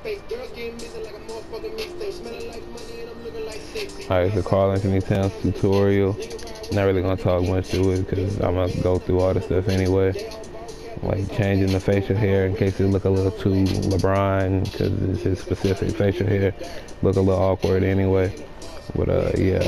Alright, so Karl-Anthony Towns tutorial. Not really gonna talk much to it because I'm gonna go through all the stuff anyway. Like changing the facial hair in case it look a little too LeBron because it's his specific facial hair. Look a little awkward anyway. But yeah.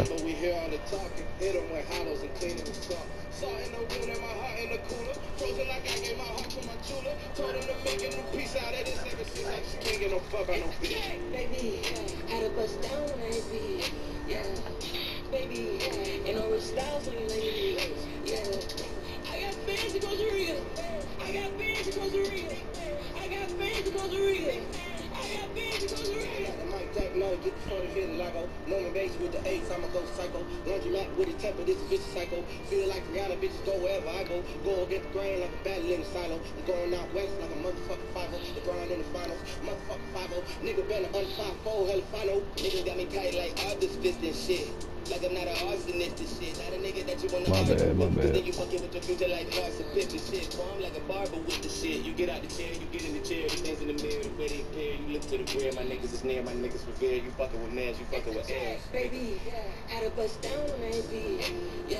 Baby, had a bust down on that beat. Yeah, baby, and all the styles on your lady. Yeah, I got fans in Costa Rica. I got fans in Costa Rica. I got fans in Costa Rica. I got fans in Costa Rica. No, get the phone here and Lago. Norman Bates with the eights, I'ma go psycho. Laundry mat with a temper, this is vicious psycho. Feel like Rihanna, bitches go wherever I go. Go against the grain like a battle in the silo. I'm going out west like a motherfucking 5-0. The grind in the finals, motherfucking 5-0. Nigga better un-5-4, hella final. Niggas got me tight like artist fist and shit. Like I'm not an arsonist and shit. Not a nigga that you wanna argue with. Then you fucking with your future like hearts and pips and shit. Boy, I'm like a barber with the shit. You get out the chair, you get in the chair. The things in the mirror, the way they appear. You look to the rear, my niggas is near, my niggas revere. You fucking with mans, you fucking with air. Baby, had a bust down on that beat. Yeah,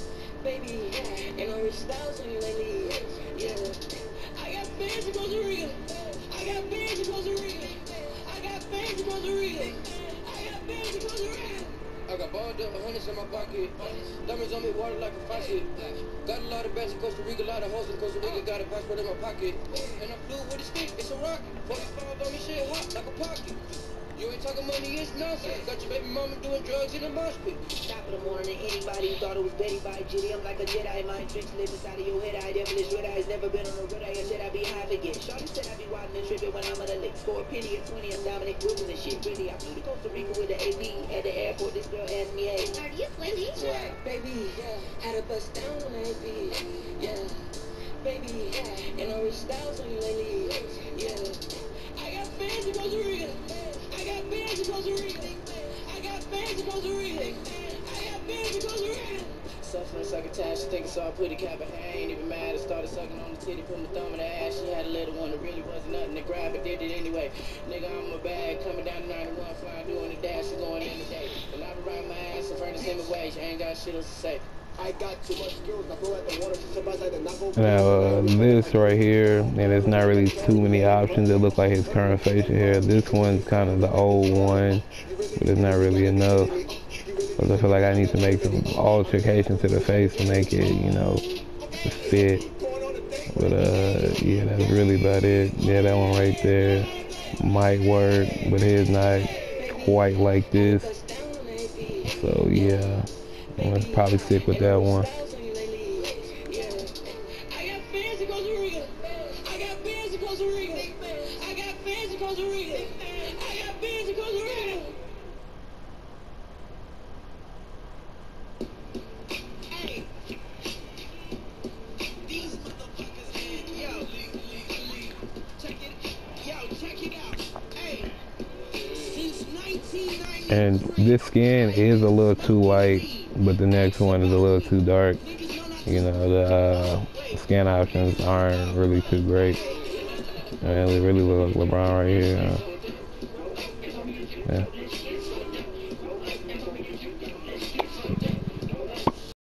baby, and all the styles on you lately. Yeah, I got fans in Costa Rica. I got fans in Costa Rica. I got fans in Costa Rica. I got fans in Costa Rica. I got balled up, 100s in my pocket. Diamonds on me, water like a faucet. Got a lot of bands in Costa Rica, a lot of hoes in Costa Rica. Got a passport in my pocket. And I flew with a stick, it's a rocket. 45 on me, shit hot like a pocket. You ain't talking money, it's nonsense. Got your baby mama doing drugs in the mosh pit. Top of the morning, anybody who thought it was Betty by Jitty. I'm like a Jedi, mind tricks live inside of your head. I devilish red eyes, never been on a red eye. I said I be high again. Shorty said I be wildin' and trippin' when I'm on the lick. Score a penny at 20, I'm Dominic Wilson and shit. Really, I flew to Costa Rica with the AP. At the airport, this girl asked me, hey, are you Wendy? Yeah, baby, had a bust down on that beat. Yeah, baby, and all the styles on you lately. Yeah, I got fans in Costa Rica. I got fans in Costa Rica. I got fans in Costa Rica. I got fans in Costa Rica. Suffering succotash, she thinking so I put a cap in her. I ain't even mad. I started sucking on the titty, put my thumb in her ass. She had a little one that really wasn't nothing to grab, but did it anyway. Nigga, I'm a bag, coming down to 91, flying, doing the dash, she going in today. And I be riding my ass in front of same way. She ain't got shit else to say. I got too much skills. I feel like the water just about like the knuckle. Now this right here, and there's not really too many options that look like his current facial hair. This one's kind of the old one, but it's not really enough. Because I feel like I need to make some alterations to the face to make it, you know, fit. But yeah, that's really about it. Yeah, that one right there might work, but it's not quite like this. So yeah, I'm gonna probably stick with that one. And this skin is a little too light, but the next one is a little too dark. You know, the skin options aren't really too great. And it really looks like LeBron right here. Yeah.